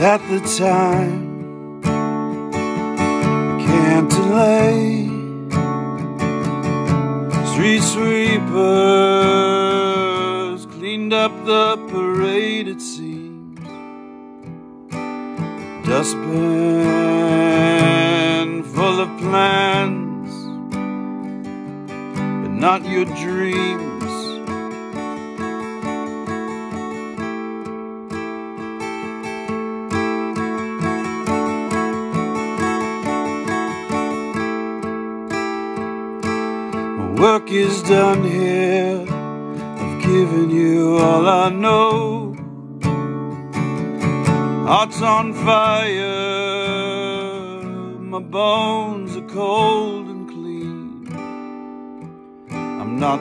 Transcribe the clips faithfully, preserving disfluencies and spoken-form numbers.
at the time. Can't delay. Street sweepers cleaned up the parade, it seems. Dustbin full of plans, but not your dreams. Work is done here, I've given you all I know. Heart's on fire, my bones are cold and clean. I'm not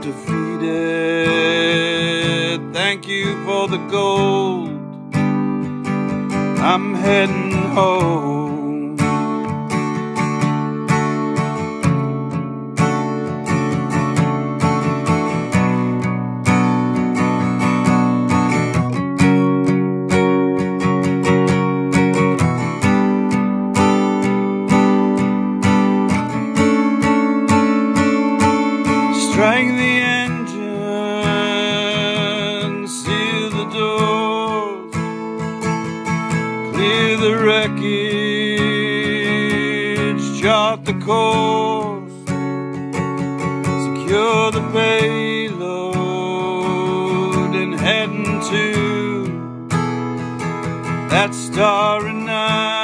defeated, thank you for the gold. I'm heading home. Strike the engine, seal the doors, clear the wreckage, chart the course, secure the payload, and heading to that starry night.